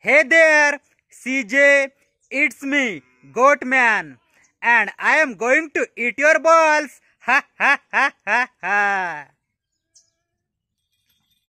Hey there, CJ, it's me, Goat Man, and I am going to eat your balls. Ha ha ha ha ha.